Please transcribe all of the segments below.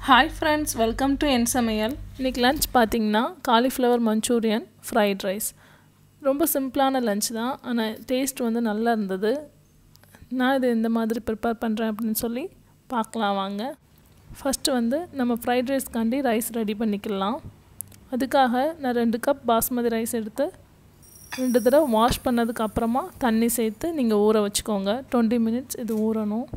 Hi friends, welcome to என் சமையல். இன்னைக்கு lunch பார்த்தீங்கன்னா காலிஃப்ளவர் மஞ்சூரியன் ஃப்ரைட் ரைஸ். ரொம்ப சிம்பிளான லஞ்ச் தான், ஆனால் டேஸ்ட் வந்து நல்லா இருந்தது. நான் இது இந்த மாதிரி ப்ரிப்பேர் பண்ணுறேன் அப்படின்னு சொல்லி பார்க்கலாம் வாங்க. ஃபஸ்ட்டு வந்து நம்ம ஃப்ரைட் ரைஸ்க்காண்டி ரைஸ் ரெடி பண்ணிக்கலாம். அதுக்காக நான் 2 கப் பாஸ்மதி ரைஸ் எடுத்து 2 தடவை வாஷ் பண்ணதுக்கு அப்புறமா தண்ணி சேர்த்து நீங்கள் ஊற வச்சுக்கோங்க. 20 மினிட்ஸ் இது ஊறணும்.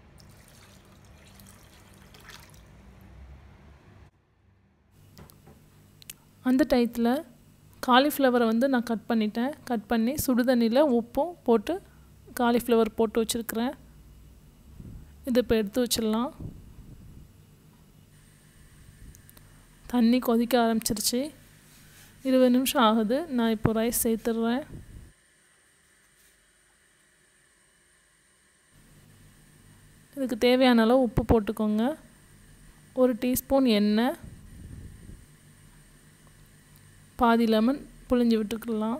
அந்த டயத்தில் காலிஃப்ளவரை வந்து நான் கட் பண்ணி சுடுதண்ணியில் உப்பும் போட்டு காலிஃப்ளவர் போட்டு வச்சுருக்கிறேன். இது இப்போ எடுத்து வச்சிடலாம். தண்ணி கொதிக்க ஆரம்பிச்சிருச்சு. 20 நிமிஷம் ஆகுது. நான் இப்போ ரைஸ் சேர்த்துடுறேன். இதுக்கு தேவையான அளவு உப்பு போட்டுக்கோங்க. 1 டீஸ்பூன் எண்ணெய், பாதி லெமன் புழிஞ்சு விட்டுக்கலாம்.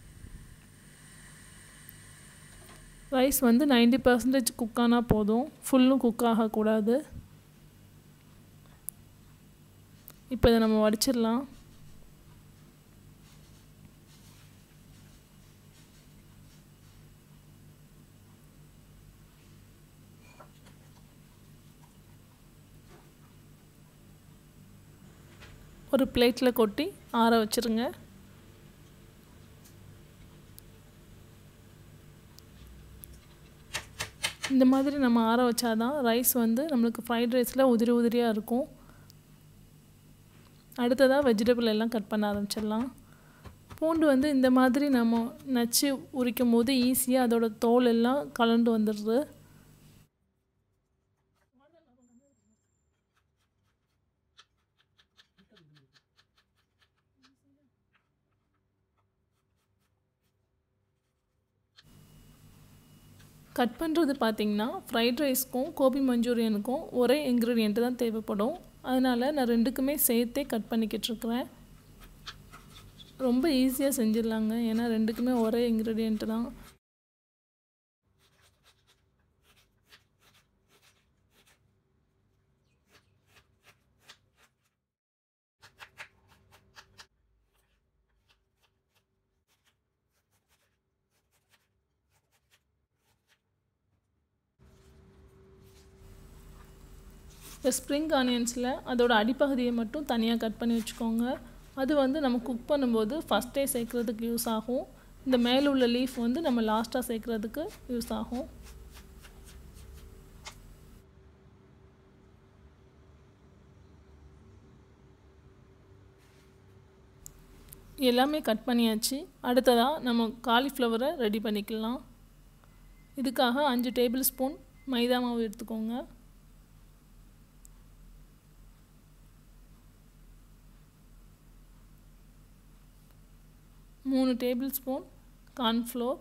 ரைஸ் வந்து 90% குக் ஆனால் போதும், ஃபுல்லும் குக் ஆகக்கூடாது. இப்போ இதை நம்ம வடிச்சிடலாம். ஒரு பிளேட்டில் கொட்டி ஆற வச்சுருங்க. இந்த மாதிரி நம்ம ஆற வச்சாதான் ரைஸ் வந்து நம்மளுக்கு ஃப்ரைட் ரைஸில் உதிரி உதிரியாக இருக்கும். அடுத்ததாக வெஜிடபிள் எல்லாம் கட் பண்ண ஆரம்பிச்சிடலாம். பூண்டு வந்து இந்த மாதிரி நம்ம நச்சு உரிக்கும் போது ஈஸியாக அதோட தோல் எல்லாம் கலண்டு வந்துடுது. கட் பண்ணுறது பார்த்திங்கன்னா ஃப்ரைட் ரைஸ்க்கும் கோபி மஞ்சூரியனுக்கும் ஒரே இன்க்ரீடியண்ட்டு தான் தேவைப்படும். அதனால் நான் 2க்குமே சேர்த்தே கட் பண்ணிக்கிட்டுருக்குறேன். ரொம்ப ஈஸியாக செஞ்சிடலாங்க, ஏன்னா 2க்குமே ஒரே இன்க்ரீடியண்ட்டு தான். இப்போ ஸ்ப்ரிங் ஆனியன்ஸில் அதோட அடிப்பகுதியை மட்டும் தனியாக கட் பண்ணி வச்சுக்கோங்க. அது வந்து நம்ம குக் பண்ணும்போது ஃபஸ்ட்டே சேர்க்குறதுக்கு யூஸ் ஆகும். இந்த மேலே உள்ள லீஃப் வந்து நம்ம லாஸ்ட்டாக சேர்க்குறதுக்கு யூஸ் ஆகும். எல்லாமே கட் பண்ணியாச்சு. அடுத்ததாக நம்ம காலிஃப்ளவரை ரெடி பண்ணிக்கலாம். இதுக்காக 5 டேபிள் ஸ்பூன் மைதா மாவு எடுத்துக்கோங்க. 3 tablespoon cornflour,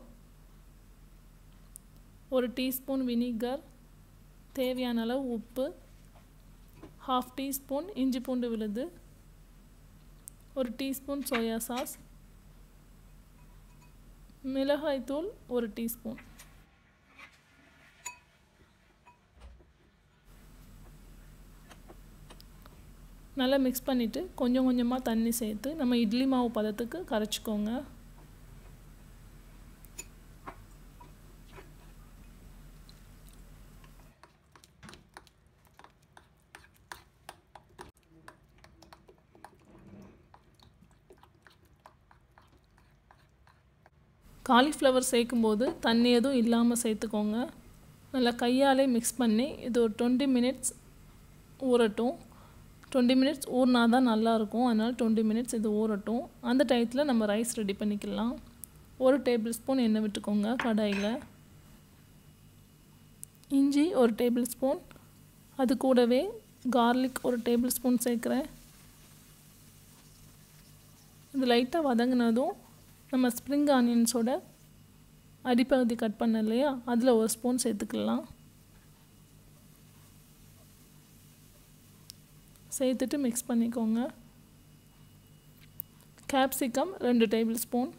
1 teaspoon vinegar, தேவையான அளவு உப்பு, 1/2 டீஸ்பூன் இஞ்சி பூண்டு விழுது, 1 டீஸ்பூன் சோயா சாஸ், மிளகாய்த்தூள் 1 டீஸ்பூன். நல்லா மிக்ஸ் பண்ணிவிட்டு கொஞ்சம் கொஞ்சமாக தண்ணி சேர்த்து நம்ம இட்லி மாவு பதத்துக்கு கரைச்சிக்கோங்க. காலிஃப்ளவர் சேர்க்கும்போது தண்ணி எதுவும் இல்லாமல் சேர்த்துக்கோங்க. நல்லா கையாலே மிக்ஸ் பண்ணி இது ஒரு 20 மினிட்ஸ் ஊறட்டும். 20 மினிட்ஸ் ஊறினா தான் நல்லாயிருக்கும். அதனால் 20 மினிட்ஸ் இது ஊறட்டும். அந்த டயத்தில் நம்ம ரைஸ் ரெடி பண்ணிக்கலாம். 1 டேபிள் ஸ்பூன் எண்ணெய் விட்டுக்கோங்க கடாயில். இஞ்சி 1 டேபிள் ஸ்பூன், அது கூடவே கார்லிக் 1 டேபிள் ஸ்பூன் சேர்க்குறேன். இது லைட்டாக வதங்கினதும் நம்ம ஸ்ப்ரிங் ஆனியன்ஸோட அடிப்பகுதி கட் பண்ண இல்லையா, அதில் 1 ஸ்பூன் சேர்த்துக்கலாம். சேர்த்துட்டு மிக்ஸ் பண்ணிக்கோங்க. கேப்சிகம் 2 டேபிள் ஸ்பூன்,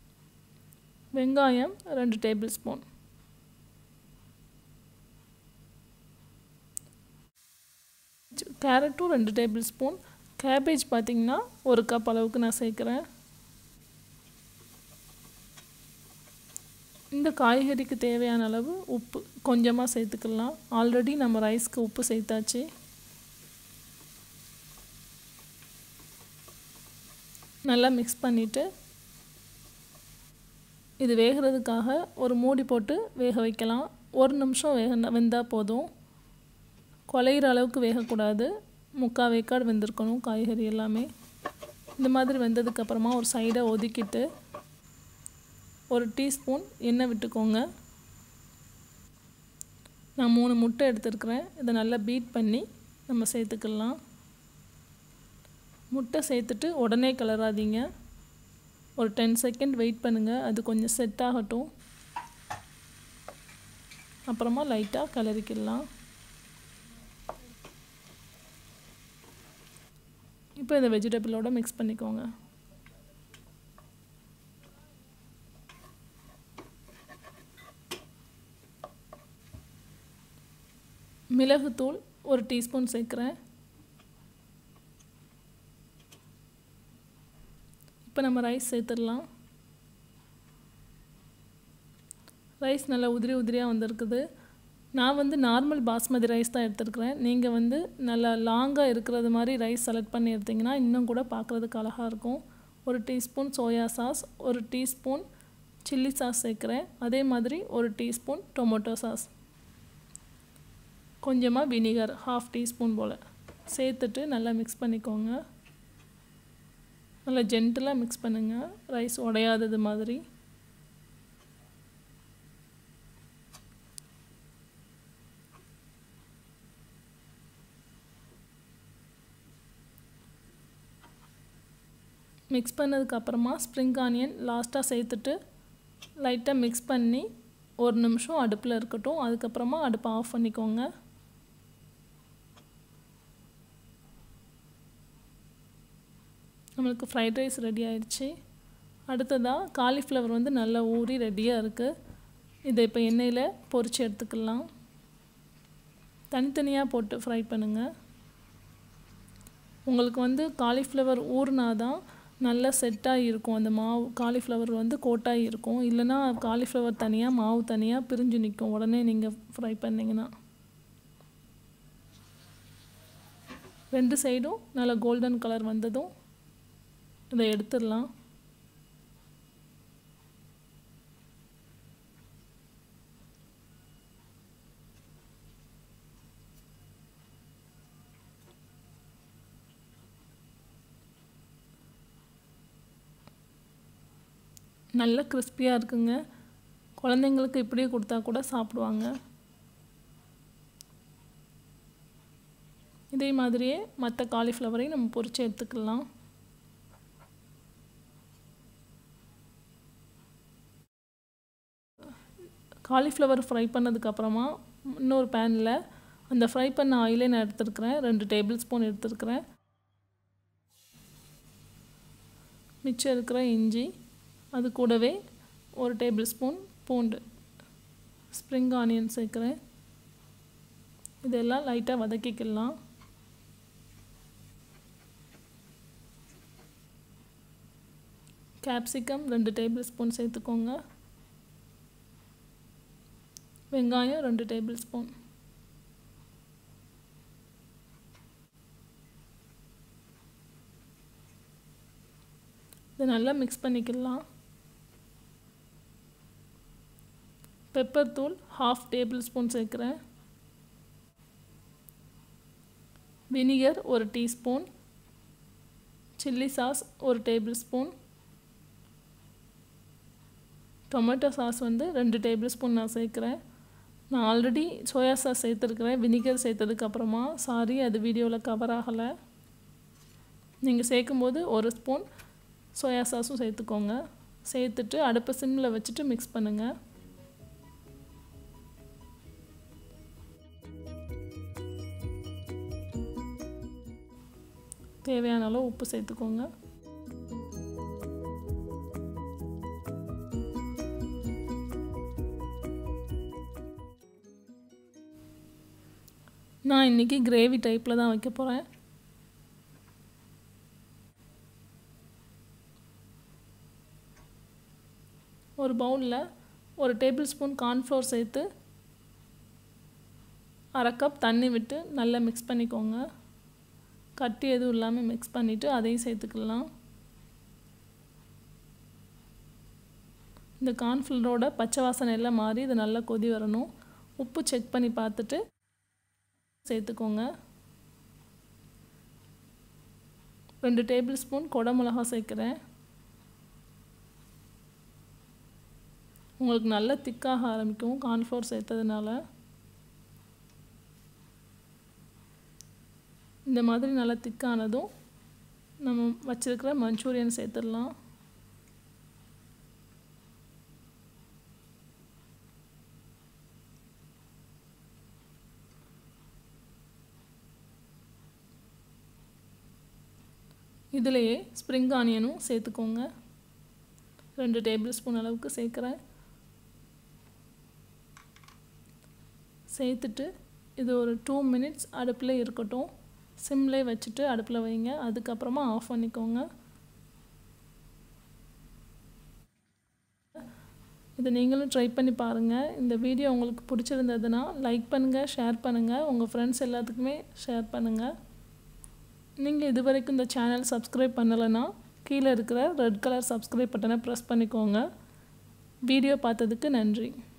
வெங்காயம் 2 டேபிள் ஸ்பூன், கேரட்டும் 2 டேபிள் ஸ்பூன். கேபேஜ் பார்த்திங்கன்னா 1 கப் அளவுக்கு நான் சேர்க்குறேன். இந்த காய்கறிக்கு தேவையான அளவு உப்பு கொஞ்சமாக சேர்த்துக்கலாம். ஆல்ரெடி நம்ம ரைஸ்க்கு உப்பு சேர்த்தாச்சு. நல்லா மிக்ஸ் பண்ணிவிட்டு இது வேகிறதுக்காக ஒரு மூடி போட்டு வேக வைக்கலாம். 1 நிமிஷம் வெந்தால் போதும். குழையிற அளவுக்கு வேகக்கூடாது. 3/4 வேக்காடு வெந்திருக்கணும் காய்கறி எல்லாமே. இந்த மாதிரி வெந்ததுக்கப்புறமா ஒரு சைடை ஒதுக்கிட்டு 1 டீஸ்பூன் எண்ணெய் விட்டுக்கோங்க. நான் 3 முட்டை எடுத்துருக்கிறேன். இதை நல்லா பீட் பண்ணி நம்ம சேர்த்துக்கலாம். முட்டை சேர்த்துட்டு உடனே கிளறாதீங்க. ஒரு 10 செகண்ட் வெயிட் பண்ணுங்கள். அது கொஞ்சம் செட் ஆகட்டும். அப்புறமா லைட்டாக கிளறிக்கலாம். இப்போ இந்த வெஜிடபிளோட மிக்ஸ் பண்ணிக்கோங்க. மிளகுத்தூள் 1 டீஸ்பூன் சேர்க்குறேன். இப்போ நம்ம ரைஸ் சேர்த்துடலாம். ரைஸ் நல்லா உதிரியாக வந்திருக்குது. நான் வந்து நார்மல் பாஸ்மதி ரைஸ் தான் எடுத்துருக்கிறேன். நீங்கள் வந்து நல்லா லாங்காக இருக்கிறது மாதிரி ரைஸ் செலக்ட் பண்ணி எடுத்திங்கன்னா இன்னும் கூட பார்க்குறதுக்கு அழகாக இருக்கும். 1 teaspoon soya sauce, 1 teaspoon chilli sauce சேர்க்குறேன். அதே மாதிரி 1 டீஸ்பூன் டொமேட்டோ சாஸ், கொஞ்சமாக வினிகர் 1/2 டீஸ்பூன் போல் சேர்த்துட்டு நல்லா மிக்ஸ் பண்ணிக்கோங்க. நல்லா ஜென்டிலாக மிக்ஸ் பண்ணுங்கள், ரைஸ் உடையாதது மாதிரி. மிக்ஸ் பண்ணதுக்கப்புறமா ஸ்ப்ரிங் ஆனியன் லாஸ்ட்டாக சேர்த்துட்டு லைட்டாக மிக்ஸ் பண்ணி 1 நிமிஷம் அடுப்பில் இருக்கட்டும். அதுக்கப்புறமா அடுப்பை ஆஃப் பண்ணிக்கோங்க. நம்மளுக்கு ஃப்ரைட் ரைஸ் ரெடி ஆயிடுச்சு. அடுத்ததாக காலிஃப்ளவர் வந்து நல்லா ஊறி ரெடியாக இருக்குது. இதை இப்போ எண்ணெயில் பொரித்து எடுத்துக்கலாம். தனித்தனியாக போட்டு ஃப்ரை பண்ணுங்கள். உங்களுக்கு வந்து காலிஃப்ளவர் ஊறினாதான் நல்லா செட்டாகி இருக்கும். அந்த மாவு காலிஃப்ளவர் வந்து கோட்டாகி இருக்கும். இல்லைனா காலிஃப்ளவர் தனியாக மாவு தனியாக பிரிஞ்சு நிற்கும் உடனே நீங்கள் ஃப்ரை பண்ணிங்கன்னா. 2 சைடும் நல்லா கோல்டன் கலர் வந்ததும் இதை எடுத்துடலாம். நல்ல கிறிஸ்பியாக இருக்குங்க. குழந்தைங்களுக்கு இப்படியே கொடுத்தா கூட சாப்பிடுவாங்க. இதே மாதிரியே மற்ற காலிஃப்ளவரையும் நம்ம பொரித்து எடுத்துக்கலாம். காலிஃப்ளவர் ஃப்ரை பண்ணதுக்கப்புறமா இன்னொரு பேனில் அந்த ஃப்ரை பண்ண ஆயிலே நான் எடுத்துருக்கிறேன். 2 டேபிள் ஸ்பூன் எடுத்துருக்கிறேன். மிச்சம் இருக்கிற இஞ்சி, அது கூடவே 1 டேபிள் ஸ்பூன் பூண்டு, ஸ்ப்ரிங் ஆனியன் சேர்க்குறேன். இதெல்லாம் லைட்டாக வதக்கிக்கலாம். கேப்சிகம் 2 டேபிள் ஸ்பூன் சேர்த்துக்கோங்க. வெங்காயம் 2 டேபிள் ஸ்பூன். இதை நல்லா மிக்ஸ் பண்ணிக்கலாம். பெப்பர் தூள் 1/2 டேபிள் ஸ்பூன் சேர்க்குறேன். Vinegar 1 teaspoon. Chilli sauce 1 tablespoon. Tomato sauce வந்து 2 டேபிள் ஸ்பூன் நான் சேர்க்குறேன். நான் ஆல்ரெடி சோயா சாஸ் சேர்த்துருக்குறேன் வினிகர் சேர்த்ததுக்கப்புறமா. சாரி, அது வீடியோவில் கவர் ஆகலை. நீங்கள் சேர்க்கும்போது 1 ஸ்பூன் சோயா சாஸும் சேர்த்துக்கோங்க. சேர்த்துட்டு அடுப்பை சிம்மில் வச்சுட்டு மிக்ஸ் பண்ணுங்கள். தேவையான அளவு உப்பு சேர்த்துக்கோங்க. நான் இன்றைக்கி கிரேவி டைப்பில் தான் வைக்க போகிறேன். ஒரு பவுலில் 1 டேபிள் ஸ்பூன் கார்ன்ஃப்ளோர் சேர்த்து 1/2 கப் தண்ணி விட்டு நல்லா மிக்ஸ் பண்ணிக்கோங்க. கட்டி எதுவும் இல்லாமல் மிக்ஸ் பண்ணிவிட்டு அதையும் சேர்த்துக்கலாம். இந்த கார்ன்ஃப்ளவரோட பச்சை வாசனை எல்லாம் மாறி இது நல்லா கொதி வரணும். உப்பு செக் பண்ணி பார்த்துட்டு சேர்த்துக்கோங்க. 2 டேபிள் ஸ்பூன் குடமிளகா சேர்க்குறேன். உங்களுக்கு நல்லா திக்காக ஆரம்பிக்கும் கார்ன்ஃப்ளவர் சேர்த்ததுனால. இந்த மாதிரி நல்லா திக்கானதும் நம்ம வச்சுருக்கிற மஞ்சூரியன் சேர்த்துடலாம். இதிலேயே ஸ்ப்ரிங் ஆனியனும் சேர்த்துக்கோங்க. 2 டேபிள் ஸ்பூன் அளவுக்கு சேர்க்குறேன். சேர்த்துட்டு இது ஒரு 2 மினிட்ஸ் அடுப்பில் இருக்கட்டும். சிம்லேயே வச்சுட்டு அடுப்பில் வைங்க. அதுக்கப்புறமா ஆஃப் பண்ணிக்கோங்க. இதை நீங்களும் ட்ரை பண்ணி பாருங்கள். இந்த வீடியோ உங்களுக்கு பிடிச்சிருந்ததுன்னா லைக் பண்ணுங்கள், ஷேர் பண்ணுங்கள், உங்கள் ஃப்ரெண்ட்ஸ் எல்லாத்துக்குமே ஷேர் பண்ணுங்கள். நீங்கள் இது வரைக்கும் இந்த சேனல் சப்ஸ்கிரைப் பண்ணலைன்னா கீழே இருக்கிற ரெட் கலர் சப்ஸ்கிரைப் பட்டனை ப்ரெஸ் பண்ணிக்கோங்க. வீடியோ பார்த்ததுக்கு நன்றி.